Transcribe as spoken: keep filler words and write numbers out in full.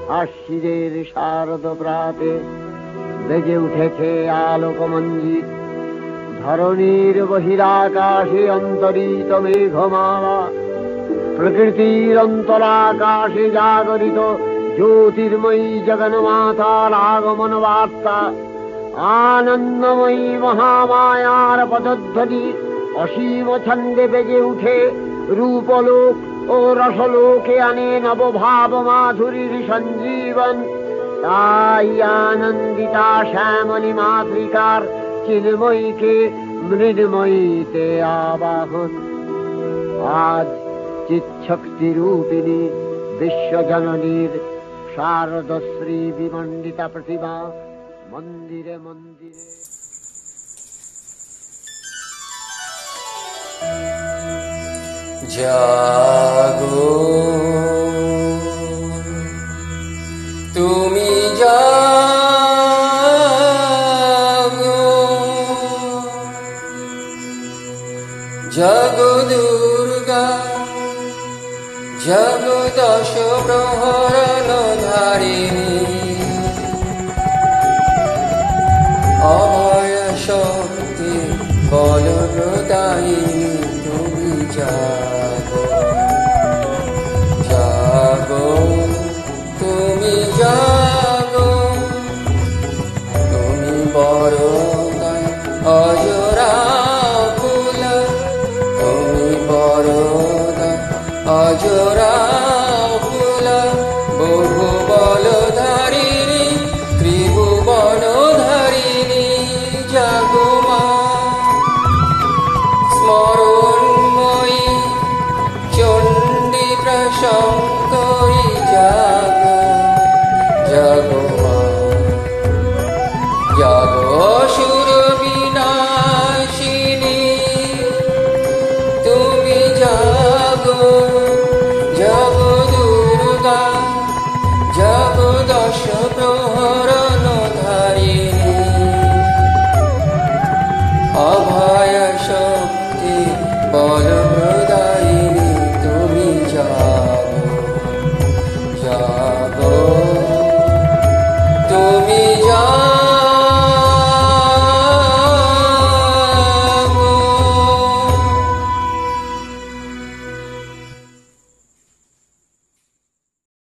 আশ্বিনের শারদ প্রাতে বেজে উঠেছে আলোক মঞ্জিত। ধরণীর বহিরাকাশে অন্তরিত মেঘমালা, প্রকৃতির অন্তরাকাশে জাগরিত জ্যোতির্ময়ী জগন্মাতার আগমন বার্তা। আনন্দময়ী মহামায়ার পদধ্বনি অসীম ছন্দে বেজে উঠে রূপলোক ও রসলোকে আনে নবভাব মাধুরীর সঞ্জীবন। তাই আনন্দিতা শ্যামলী মাতৃকার চিন্ময়ীকে মৃন্ময়ীতে আবাহন। আজ চিৎশক্তি রূপিণী বিশ্বজননীর শারদশ্রী বিমণ্ডিতা প্রতিমা মন্দিরে মন্দিরে। জাগো তুমি জাগো, জাগো দুর্গা, জাগো দশ প্রহরণ ধারিণী, অভয় শক্তি বলদায়িনী তুমি জাগো, জাগো তুমি জাগো, তুমি বরদায় অজরা ফুল, তুমি বরদায় অজরা ফুল, বহু বলধারিণী ত্রিভুবন ধারিণী জাগো মা। স্মরণময়ী চণ্ডী প্রশঙ্করী জাগো, জাগো মা, জাগো অসুর বিনাশিনী তুমি জাগো, জাগো দুর্গা, জাগো দশ প্রহরণ ধারিণী, অভয় শক্তি বল